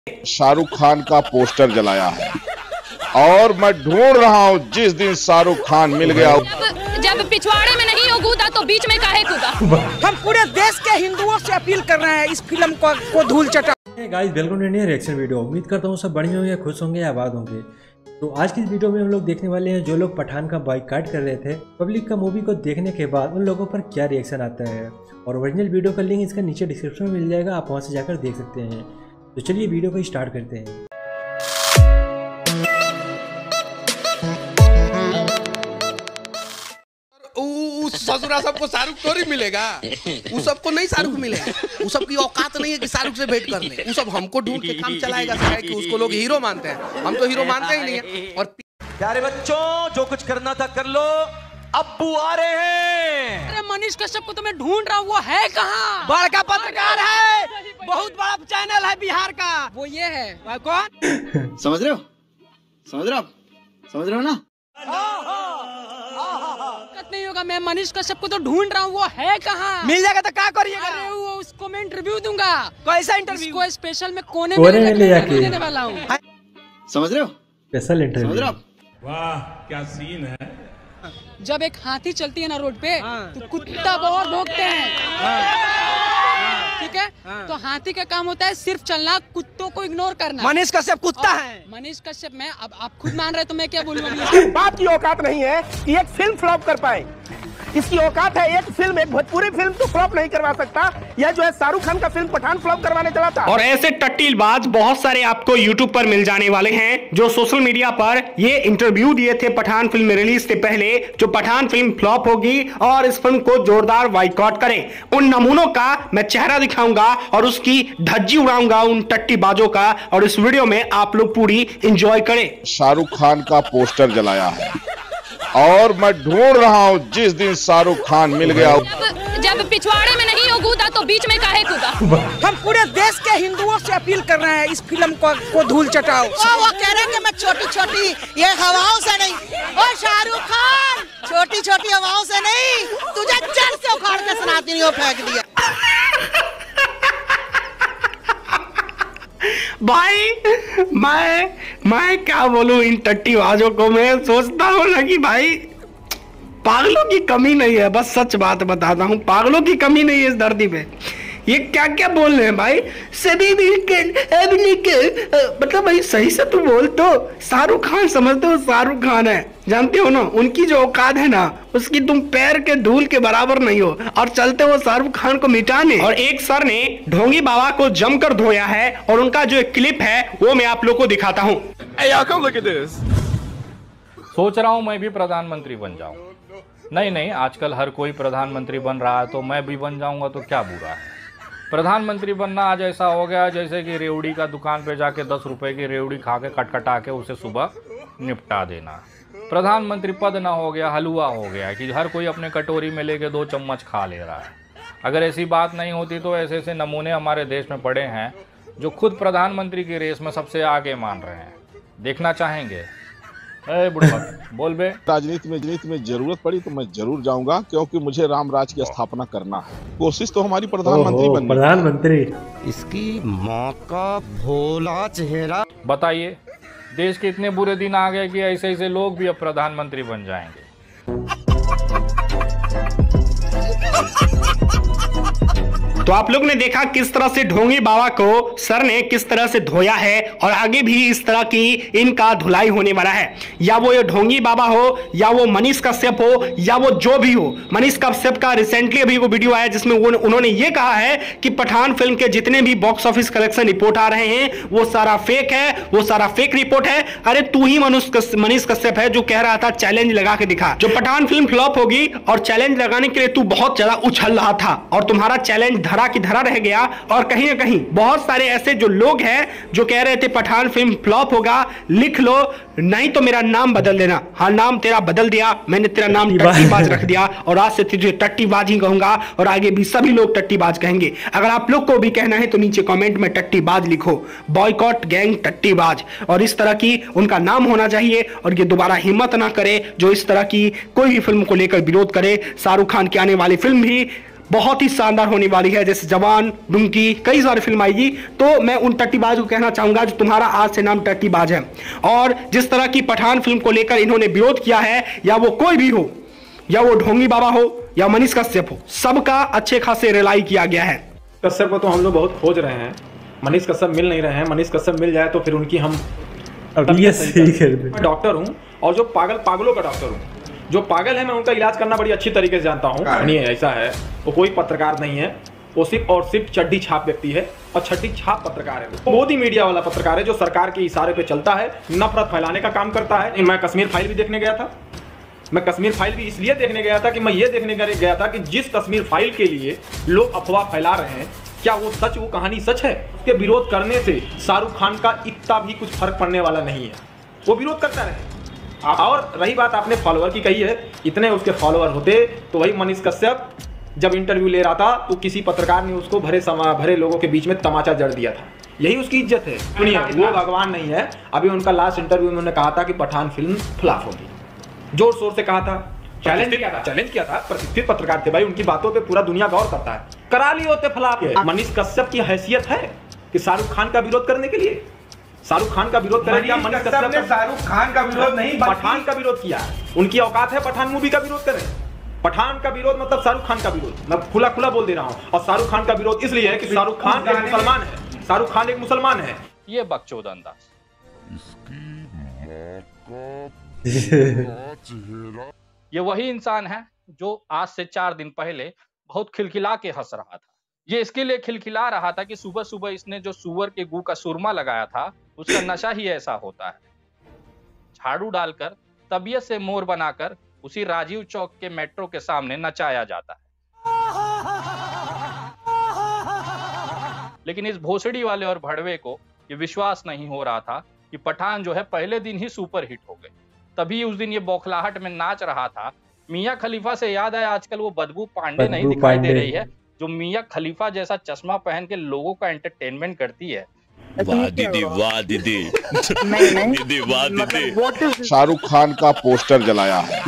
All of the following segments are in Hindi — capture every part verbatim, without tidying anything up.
शाहरुख खान का पोस्टर जलाया है और मैं ढूंढ रहा हूँ जिस दिन शाहरुख खान मिल गया। जब पिछवाड़े में नहीं हो कूदा तो बीच में काहे कूदा। हम पूरे देश के हिंदुओं से अपील कर रहे हैं इस फिल्म को, को धूल चटा। Guys welcome to new reaction video. उम्मीद करता हूँ सब बढ़िया होंगे, खुश होंगे, आबाद होंगे। तो आज की इस वीडियो में हम लोग देखने वाले हैं जो लोग पठान का बॉयकॉट कर रहे थे, पब्लिक का मूवी को देखने के बाद उन लोगों पर क्या रिएक्शन आता है। और ओरिजिनल वीडियो का लिंक इसका नीचे डिस्क्रिप्शन में मिल जाएगा, आप वहाँ से जाकर देख सकते हैं। तो चलिए वीडियो को स्टार्ट करते हैं। ससुरा सबको शाहरुख थोड़ी मिलेगा, वो सबको नहीं शाहरुख मिलेगा। वो सब की औकात नहीं है कि शाहरुख से भेंट कर ले। वो सब हमको ढूंढ के काम चलाएगा कि उसको लोग हीरो मानते हैं, हम तो हीरो मानते ही नहीं है। और प्यारे बच्चों, जो कुछ करना था कर लो, अब्बू आ रहे हैं। अरे मनीष कश्यप को तो मैं ढूंढ रहा हूँ, वो है कहाँ? बड़का पत्रकार है, बहुत बड़ा चैनल है बिहार का, वो ये है। कौन? समझ रहे हो समझ रहे हो समझ रहे हो ना? नहीं होगा, मैं मनीष कश्यप को तो ढूंढ रहा हूँ, वो है कहाँ? मिल जाएगा तो क्या करिएगा? अरे वो उसको मैं इंटरव्यू दूंगा। कैसा इंटरव्यू? को स्पेशल में कोने में ले जाके देने वाला हूँ। समझ रहे हो? Special interview. समझ रहे हो? वाह क्या सीन है। जब एक हाथी चलती है ना रोड पे, तो कुत्ता बहुत भौंकते हैं, ठीक है? तो हाथी का काम होता है सिर्फ चलना, कुत्तों को इग्नोर करना। मनीष कश्यप कुत्ता है। मनीष कश्यप मैं अब आप खुद मान रहे तो मैं क्या बोलूँगा? बाप की औकात नहीं है कि एक फिल्म फ्लॉप कर पाए। इसकी औकात है एक फिल्म, एक भोजपुरी फिल्म तो फ्लॉप नहीं करवा सकता। यह जो है शाहरुख खान का फिल्म पठान फ्लॉप करवाने चला था। और ऐसे टट्टीबाज बहुत सारे आपको यूट्यूब पर मिल जाने वाले हैं जो सोशल मीडिया पर ये इंटरव्यू दिए थे पठान फिल्म रिलीज से पहले, जो पठान फिल्म फ्लॉप होगी और इस फिल्म को जोरदार बॉयकॉट करें। उन नमूनों का मैं चेहरा दिखाऊंगा और उसकी धज्जी उड़ाऊंगा उन टट्टीबाजों का, और इस वीडियो में आप लोग पूरी एंजॉय करें। शाहरुख खान का पोस्टर जलाया है और मैं ढूंढ रहा हूँ जिस दिन शाहरुख खान मिल गया। जब पिछवाड़े में नहीं हो कूदा तो बीच में काहे कूदा। हम पूरे देश के हिंदुओं से अपील कर रहे हैं इस फिल्म को, को धूल चटाओ। वो वो कह रहे हैं कि मैं छोटी छोटी ये हवाओं से नहीं, ओ शाहरुख खान छोटी छोटी हवाओं से नहीं, तुझे जड़ से उखाड़ के सनातनी हो फेंक दिया। भाई मैं मैं क्या बोलूं इन टट्टीबाजों को। मैं सोचता हूँ ना कि भाई पागलों की कमी नहीं है, बस सच बात बताता हूँ, पागलों की कमी नहीं है इस धरती पे। ये क्या क्या बोल रहे हैं भाई, सभी मतलब भाई सही से तू बोल। तो शाहरुख खान समझते हो, शाहरुख खान है, जानते हो ना उनकी जो औकात है ना, उसकी तुम पैर के धूल के बराबर नहीं हो, और चलते हो शाहरुख खान को मिटाने। और एक सर ने ढोंगी बाबा को जमकर धोया है, और उनका जो एक क्लिप है वो मैं आप लोग को दिखाता हूँ। सोच रहा हूँ मैं भी प्रधानमंत्री बन जाऊं। नहीं नहीं, आजकल हर कोई प्रधानमंत्री बन रहा है, तो मैं भी बन जाऊंगा तो क्या बुरा है। प्रधानमंत्री बनना आज ऐसा हो गया जैसे कि रेवड़ी का दुकान पे जाके दस रुपए की रेवड़ी खा के कटकटा के उसे सुबह निपटा देना। प्रधानमंत्री पद ना हो गया, हलवा हो गया कि हर कोई अपने कटोरी में लेके दो चम्मच खा ले रहा है। अगर ऐसी बात नहीं होती तो ऐसे ऐसे नमूने हमारे देश में पड़े हैं जो खुद प्रधानमंत्री की रेस में सबसे आगे मान रहे हैं। देखना चाहेंगे? ए बुढ़वा बोल बे। राजनीति में राजनीति में जरूरत पड़ी तो मैं जरूर जाऊंगा, क्योंकि मुझे राम राज की स्थापना करना है। कोशिश तो हमारी प्रधानमंत्री बननी। प्रधानमंत्री इसकी माँ का भोला चेहरा। बताइए, देश के इतने बुरे दिन आ गए कि ऐसे ऐसे लोग भी अब प्रधानमंत्री बन जाएंगे। तो आप लोग ने देखा किस तरह से ढोंगी बाबा को सर ने किस तरह से धोया है, और आगे भी इस तरह की इनका धुलाई होने वाला है। या वो ये ढोंगी बाबा हो, या वो मनीष कश्यप हो, या वो जो भी हो। मनीष कश्यप का रिसेंटली अभी वो वीडियो आया जिसमें वो उन्होंने ये कहा है कि पठान फिल्म के जितने भी बॉक्स ऑफिस कलेक्शन रिपोर्ट आ रहे हैं वो सारा फेक है, वो सारा फेक रिपोर्ट है। अरे तू ही मनीष कश्यप है जो कह रहा था चैलेंज लगा के दिखा, जो पठान फिल्म फ्लॉप होगी, और चैलेंज लगाने के लिए तू बहुत ज्यादा उछल रहा था, और तुम्हारा चैलेंज धरा की धरा रह गया। और कहीं ना कहीं बहुत सारे ऐसे जो लोग हैं जो कह रहे थे पठान फिल्म फ्लॉप होगा, लिख लो नहीं तो मेरा नाम बदल देना। हाँ, नाम तेरा बदल दिया मैंने, तेरा नाम टट्टीबाज रख दिया, और आज से तुझे टट्टीबाज ही कहूंगा, और आगे भी सभी लोग टट्टीबाज कहेंगे। अगर आप लोग को भी कहना है तो नीचे कमेंट में टट्टीबाज लिखो, बॉयकॉट गैंग टट्टीबाज, और इस तरह की उनका नाम होना चाहिए। और ये दोबारा हिम्मत ना करे जो इस तरह की कोई भी फिल्म को लेकर विरोध करे। शाहरुख खान की आने वाली फिल्म भी बहुत ही शानदार होने वाली है। जैसे जवान, डुंकी, कई सारी फिल्म आएगी। तो मैं उन टट्टीबाज को कहना चाहूंगा जो तुम्हारा आज से नाम टट्टीबाज है। और जिस तरह की पठान फिल्म को लेकर इन्होंने विरोध किया है, या वो कोई भी हो, या वो ढोंगी बाबा हो या मनीष कश्यप हो, सबका अच्छे खासे रिलाई किया गया है। कश्यप को तो हम लोग बहुत खोज रहे हैं, मनीष कश्यप मिल नहीं रहे हैं। मनीष कश्यप मिल जाए तो फिर उनकी हम डॉक्टर हूँ और जो पागल पागलों का डॉक्टर हूँ। जो पागल है मैं उनका इलाज करना बड़ी अच्छी तरीके से जानता हूँ। नहीं ऐसा है, वो कोई पत्रकार नहीं है, वो सिर्फ और सिर्फ चड्डी छाप व्यक्ति है और चड्डी छाप पत्रकार है। वो मोदी मीडिया वाला पत्रकार है जो सरकार के इशारे पे चलता है, नफरत फैलाने का काम करता है। मैं कश्मीर फाइल भी देखने गया था। मैं कश्मीर फाइल भी इसलिए देखने गया था कि मैं ये देखने गया था कि जिस कश्मीर फाइल के लिए लोग अफवाह फैला रहे हैं, क्या वो सच, वो कहानी सच है? उसके विरोध करने से शाहरुख खान का इतना भी कुछ फर्क पड़ने वाला नहीं है। वो विरोध करता रहे। और रही बात आपने फॉलोअर की कही है, इतने उसके फॉलोअर होते तो वही मनीष कश्यप जब इंटरव्यू ले रहा था तो किसी पत्रकार ने उसको भरे समा भरे लोगों के बीच में तमाचा जड़ दिया था। यही उसकी इज्जत है। सुनिए, वो भगवान नहीं है। अभी उनका लास्ट इंटरव्यू में उन्होंने कहा था कि पठान फिल्म फ्लॉप होगी, जोर शोर से कहा था, चैलेंज किया था चैलेंज किया था प्रतिष्ठित पत्रकार थे भाई, उनकी बातों पे पूरा दुनिया गौर करता है। करा लिए होते फ्लॉप। मनीष कश्यप की हैसियत है कि शाहरुख खान का विरोध करने के लिए? शाहरुख खान का विरोध करें क्या? मनीष कश्यप ने शाहरुख खान का विरोध नहीं, पठान का विरोध किया। उनकी औकात है पठान मूवी का विरोध करें। पठान का विरोध मतलब शाहरुख खान का विरोध। मैं खुला खुला बोल दे रहा हूँ। और शाहरुख खान का विरोध इसलिए है कि शाहरुख खान एक मुसलमान है। शाहरुख खान एक मुसलमान है। ये बकचोद अंदाज। ये वही इंसान है जो आज से चार दिन पहले बहुत खिलखिला के हंस रहा था। ये इसके लिए खिलखिला रहा था कि सुबह सुबह इसने जो सुअर के गू का सुरमा लगाया था उसका नशा ही ऐसा होता है। झाड़ू डालकर, तबीयत से मोर बनाकर उसी राजीव चौक के मेट्रो के सामने नचाया जाता है। लेकिन इस भोसड़ी वाले और भड़वे को ये विश्वास नहीं हो रहा था कि पठान जो है पहले दिन ही सुपर हिट हो गई। तभी उस दिन ये बौखलाहट में नाच रहा था। मियां खलीफा से याद है, आजकल वो बदबू पांडे नहीं दिखाई दे रही है जो मियां खलीफा जैसा चश्मा पहन के लोगों का एंटरटेनमेंट करती है। वाह दीदी, वाह दीदी, दीदी वाह दीदी। शाहरुख खान का पोस्टर जलाया है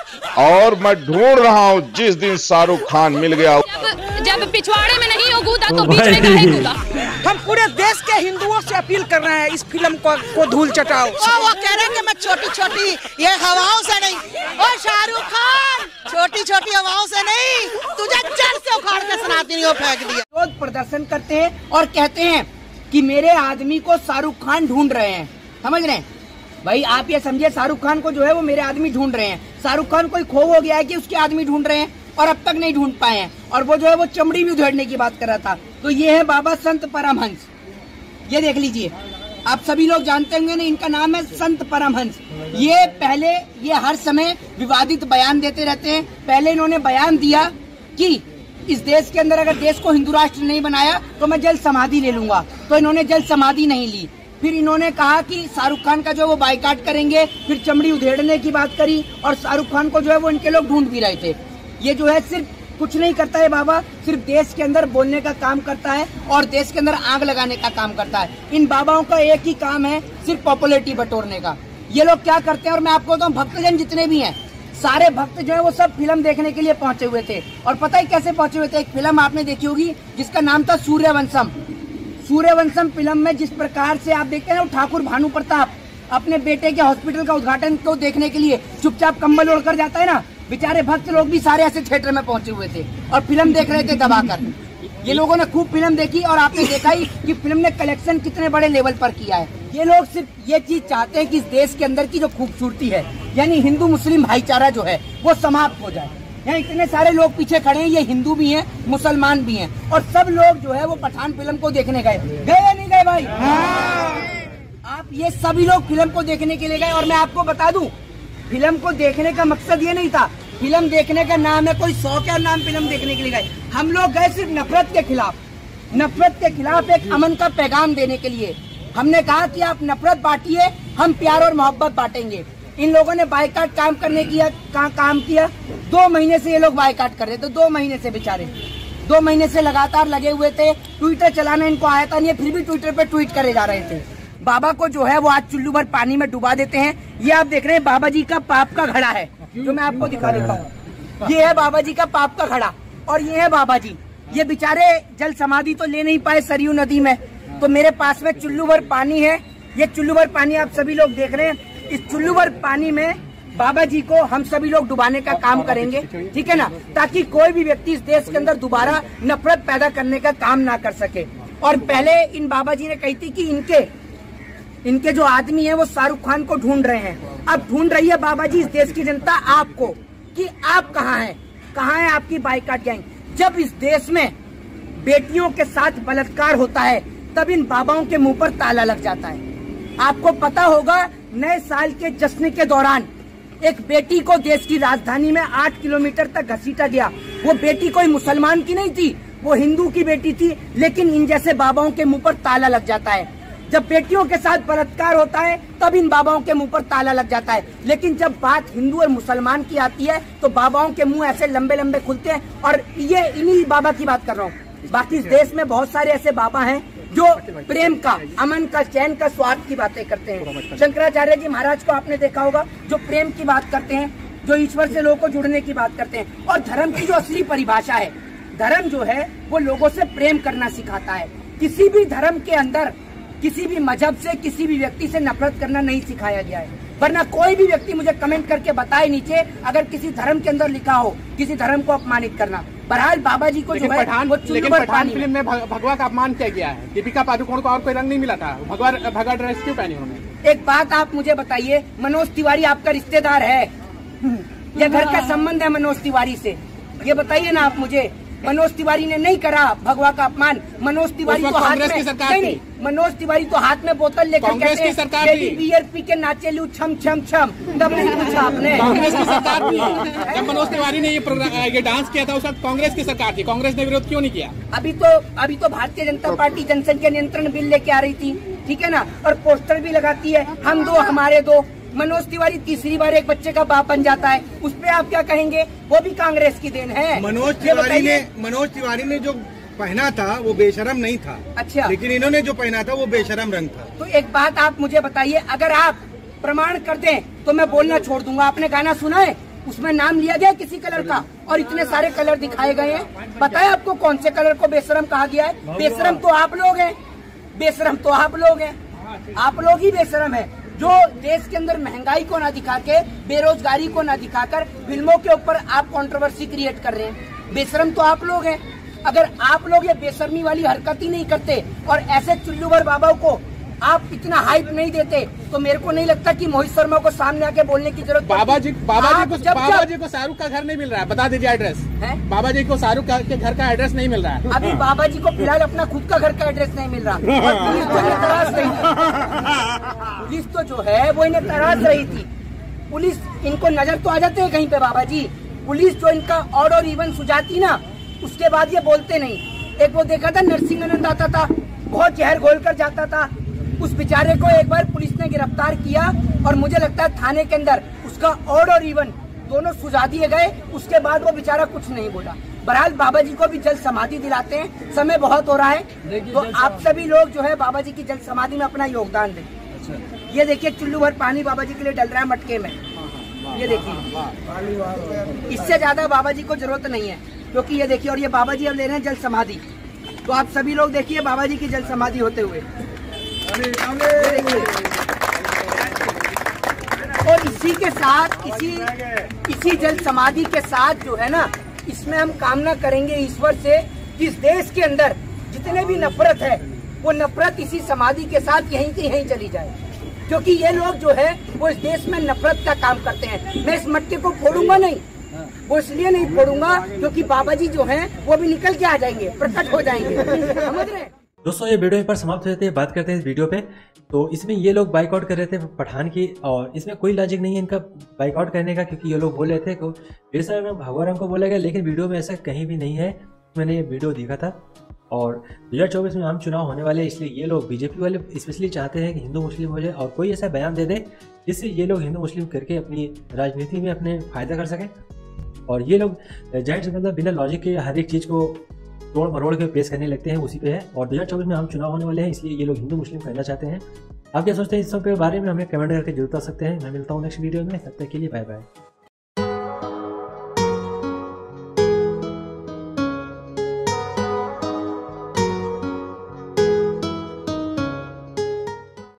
और मैं ढूंढ रहा हूँ जिस दिन शाहरुख खान मिल गया। जब, जब पिछवाड़े में नहीं हो कूदा तो बीच में काहे कूदा? हम पूरे देश के हिंदुओं से अपील कर रहे हैं, इस फिल्म को, को धूल चटाओ। वो वो कह रहे हैं कि मैं छोटी छोटी ये हवाओं से नहीं, ओ शाहरुख खान छोटी छोटी हवाओं से नहीं, तुझे जड़ से उखाड़ के सनातनियों फेंक दिया। रोज प्रदर्शन करते हैं और कहते हैं कि मेरे आदमी को शाहरुख खान ढूंढ रहे हैं। समझ रहे हैं भाई? आप ये समझिए, शाहरुख खान को जो है वो मेरे आदमी ढूंढ रहे हैं। शाहरुख खान कोई खो हो गया है कि उसके आदमी ढूंढ रहे हैं और अब तक नहीं ढूंढ पाए हैं। और वो जो है वो चमड़ी भी उधेड़ने की बात कर रहा था। तो ये है बाबा संत परमहंस। ये देख लीजिए, आप सभी लोग जानते होंगे ना, इनका नाम है संत परमहंस। ये पहले ये हर समय विवादित बयान देते रहते हैं। पहले इन्होंने बयान दिया कि इस देश के अंदर अगर देश को हिंदू राष्ट्र नहीं बनाया तो मैं जल समाधि ले लूंगा। तो इन्होंने जल समाधि नहीं ली। फिर इन्होंने कहा कि शाहरुख खान का जो वो बाइकाट करेंगे, फिर चमड़ी उधेड़ने की बात करी और शाहरुख खान को जो है वो इनके लोग ढूंढ भी रहे थे। ये जो है सिर्फ कुछ नहीं करता है बाबा, सिर्फ देश के अंदर बोलने का काम करता है और देश के अंदर आग लगाने का काम करता है। इन बाबाओं का एक ही काम है, सिर्फ पॉपुलैरिटी बटोरने का। ये लोग क्या करते हैं, और मैं आपको बताऊं, भक्तजन जितने भी हैं, सारे भक्त जो है वो सब फिल्म देखने के लिए पहुंचे हुए थे। और पता है कैसे पहुंचे हुए थे? एक फिल्म आपने देखी होगी जिसका नाम था सूर्यवंशम। सूर्यवंशम फिल्म में जिस प्रकार से आप देखते हैं, ठाकुर भानु प्रताप अपने बेटे के हॉस्पिटल का उद्घाटन को देखने के लिए चुपचाप कंबल ओढ़कर जाता है ना, बेचारे भक्त लोग भी सारे ऐसे थिएटर में पहुंचे हुए थे और फिल्म देख रहे थे दबाकर। ये लोगों ने खूब फिल्म देखी और आपने देखा ही कि फिल्म ने कलेक्शन कितने बड़े लेवल पर किया है। ये लोग सिर्फ ये चीज चाहते हैं कि इस देश के अंदर की जो खूबसूरती है, यानी हिंदू मुस्लिम भाईचारा जो है वो समाप्त हो जाए। यहाँ इतने सारे लोग पीछे खड़े हैं, ये हिंदू भी हैं, मुसलमान भी हैं, और सब लोग जो है वो पठान फिल्म को देखने गए। गए या नहीं गए भाई? आप ये सभी लोग फिल्म को देखने के लिए गए। और मैं आपको बता दूं, फिल्म को देखने का मकसद ये नहीं था। फिल्म देखने का नाम है, कोई शौक है नाम फिल्म देखने के लिए गए। हम लोग गए सिर्फ नफरत के खिलाफ, नफरत के खिलाफ एक अमन का पैगाम देने के लिए। हमने कहा कि आप नफरत बांटिए, हम प्यार और मोहब्बत बांटेंगे। इन लोगों ने बाइकाट काम करने किया का, काम किया। दो महीने से ये लोग बाइकाट कर रहे थे, दो महीने से बेचारे दो महीने से लगातार लगे हुए थे। ट्विटर चलाना इनको आया था नहीं, फिर भी ट्विटर पे ट्वीट करे जा रहे थे। बाबा को जो है वो आज चुल्लू भर पानी में डुबा देते हैं। ये आप देख रहे हैं बाबा जी का पाप का घड़ा है, जो मैं आपको दिखा देता हूँ। ये है बाबा जी का पाप का घड़ा। और ये है बाबा जी, ये बेचारे जल समाधि तो ले नहीं पाए सरयू नदी में, तो मेरे पास में चुल्लू भर पानी है। ये चुल्लू भर पानी आप सभी लोग देख रहे हैं। इस चुल्लू भर पानी में बाबा जी को हम सभी लोग डुबाने का काम करेंगे, ठीक है ना, ताकि कोई भी व्यक्ति इस देश के अंदर दोबारा नफरत पैदा करने का काम ना कर सके। और पहले इन बाबा जी ने कही थी कि इनके इनके जो आदमी है वो शाहरुख खान को ढूंढ रहे हैं। अब ढूंढ रही है बाबा जी इस देश की जनता आपको कि आप कहाँ हैं, कहाँ है आपकी बाइकाट गैंग। जब इस देश में बेटियों के साथ बलात्कार होता है तब इन बाबाओं के मुंह पर ताला लग जाता है। आपको पता होगा नए साल के जश्न के दौरान एक बेटी को देश की राजधानी में आठ किलोमीटर तक घसीटा गया। वो बेटी कोई मुसलमान की नहीं थी, वो हिंदू की बेटी थी, लेकिन इन जैसे बाबाओं के मुंह पर ताला लग जाता है। जब बेटियों के साथ बलात्कार होता है तब इन बाबाओं के मुंह पर ताला लग जाता है, लेकिन जब बात हिंदू और मुसलमान की आती है तो बाबाओं के मुंह ऐसे लंबे लंबे खुलते हैं। और ये इन्हीं बाबा की बात कर रहा हूँ। बाकी इस देश में बहुत सारे ऐसे बाबा हैं जो प्रेम का, अमन का, चैन का, स्वार्थ की बातें करते हैं। शंकराचार्य जी महाराज को आपने देखा होगा, जो प्रेम की बात करते हैं, जो ईश्वर से लोगों को जुड़ने की बात करते हैं। और धर्म की जो असली परिभाषा है, धर्म जो है वो लोगों से प्रेम करना सिखाता है। किसी भी धर्म के अंदर किसी भी मजहब से, किसी भी व्यक्ति से नफरत करना नहीं सिखाया गया है। वरना कोई भी व्यक्ति मुझे कमेंट करके बताए नीचे अगर किसी धर्म के अंदर लिखा हो किसी धर्म को अपमानित करना। बहरहाल बाबा जी को जो है पठान, वो लेकिन पठान फिल्म में भगवा का अपमान किया गया है। दीपिका पादुकोण को और कोई रंग नहीं मिला था, भगवा भगवा ड्रेस क्यों पहनी उन्होंने? एक बात आप मुझे बताइए, मनोज तिवारी आपका रिश्तेदार है या घर का संबंध है मनोज तिवारी से? ये बताइए ना आप मुझे। मनोज तिवारी ने नहीं करा भगवा का अपमान। मनोज तिवारी तो हाथ में नहीं, नहीं मनोज तिवारी तो हाथ में बोतल लेकर कहते हैं बियर पी के नाचे लू छम छम छम, तब नहीं पूछा आपने। कांग्रेस की सरकार थी जब मनोज तिवारी ने ये ये डांस किया था, उस वक्त कांग्रेस की सरकार थी, कांग्रेस ने विरोध क्यों नहीं किया? अभी तो अभी तो भारतीय जनता पार्टी जनसंख्या नियंत्रण बिल लेके आ रही थी, ठीक है ना, और पोस्टर भी लगाती है हम दो हमारे दो। मनोज तिवारी तीसरी बार एक बच्चे का बाप बन जाता है, उस पे आप क्या कहेंगे? वो भी कांग्रेस की देन है। मनोज तिवारी ने मनोज तिवारी ने जो पहना था वो बेशरम नहीं था। अच्छा, लेकिन इन्होंने जो पहना था वो बेशरम रंग था। तो एक बात आप मुझे बताइए, अगर आप प्रमाण कर दें तो मैं बोलना छोड़ दूंगा। आपने गाना सुना है, उसमें नाम लिया गया किसी कलर का और इतने सारे कलर दिखाए गए हैं। पता है आपको कौन से कलर को बेशरम कहा गया है? बेशरम तो आप लोग हैं, बेशरम तो आप लोग हैं, आप लोग ही बेशरम है जो देश के अंदर महंगाई को ना दिखा के, बेरोजगारी को ना दिखाकर फिल्मों के ऊपर आप कंट्रोवर्सी क्रिएट कर रहे हैं। बेशरम तो आप लोग हैं। अगर आप लोग ये बेशर्मी वाली हरकत ही नहीं करते और ऐसे चुल्लूभर बाबा को आप इतना हाइप नहीं देते तो मेरे को नहीं लगता कि मोहित शर्मा को सामने आके बोलने की जरूरत। बाबा जी बाबा जी को जब बाबा जी को शाहरुख का घर नहीं मिल रहा है, बता दीजिए एड्रेस है? बाबा जी को शाहरुख के घर का एड्रेस नहीं मिल रहा है। अभी बाबा जी को फिलहाल अपना खुद का घर का एड्रेस नहीं मिल रहा। और पुलिस तो इन्हें तराश रही थी, पुलिस तो जो है वो इन्हें तराश रही थी। पुलिस इनको नजर तो आ जाते हैं कहीं पे बाबा जी। पुलिस जो इनका ऑड और इवन सुझाती ना, उसके बाद ये बोलते नहीं। एक वो देखा था नरसिंहानंद आता था, बहुत जहर घोल कर जाता था, उस बेचारे को एक बार पुलिस ने गिरफ्तार किया और मुझे लगता है थाने के अंदर उसका ऑड और इवन दोनों सुझा दिए गए। उसके बाद वो बेचारा कुछ नहीं बोला। बहरहाल बाबा जी को भी जल समाधि दिलाते हैं, समय बहुत हो रहा है, तो आप सभी लोग जो है बाबा जी की जल समाधि में अपना योगदान दें। ये देखिए चुल्लू भर पानी बाबा जी के लिए डल रहा है मटके में, ये देखिए। इससे ज्यादा बाबा जी को जरूरत नहीं है, क्योंकि ये देखिए, और ये बाबा जी अब ले रहे हैं जल समाधि। तो आप सभी लोग देखिए बाबा जी की जल समाधि होते हुए। और इसी के साथ इसी इसी जल समाधि के साथ जो है ना, इसमें हम कामना करेंगे ईश्वर से कि इस देश के अंदर जितने भी नफरत है वो नफरत इसी समाधि के साथ यहीं से यहीं चली जाए, क्योंकि ये लोग जो है वो इस देश में नफरत का काम करते हैं। मैं इस मटके को फोड़ूंगा नहीं, वो इसलिए नहीं फोड़ूंगा क्योंकि बाबा जी जो हैं वो भी निकल के आ जाएंगे, प्रकट हो जाएंगे, समझ रहे हैं? दोस्तों ये वीडियो पर समाप्त होते हैं। बात करते हैं इस वीडियो पे। तो इसमें ये लोग बाइकआउट कर रहे थे पठान की, और इसमें कोई लॉजिक नहीं है इनका बाइकआउट करने का, क्योंकि ये लोग बोल रहे थे कि बेशरम भगवा रंग को बोला गया, लेकिन वीडियो में ऐसा कहीं भी नहीं है। मैंने ये वीडियो देखा था। और दो हज़ार चौबीस में आम चुनाव होने वाले, इसलिए ये लोग बीजेपी वाले स्पेशली चाहते हैं कि हिंदू मुस्लिम हो जाए और कोई ऐसा बयान दे दे जिससे ये लोग हिंदू मुस्लिम करके अपनी राजनीति में अपने फायदा कर सकें। और ये लोग जाहिर सी मतलब बिना लॉजिक के हर एक चीज़ को तोड़ मरोड़ के पेश करने लगते हैं, उसी पे है। और दो हज़ार चौबीस में आम चुनाव होने वाले हैं, इसलिए ये लोग हिंदू मुस्लिम करना चाहते हैं। आप क्या सोचते हैं इस सब के बारे में हमें कमेंट करके जरूर बता सकते हैं। मैं मिलता हूँ नेक्स्ट वीडियो में, तब तक के लिए बाय बाय।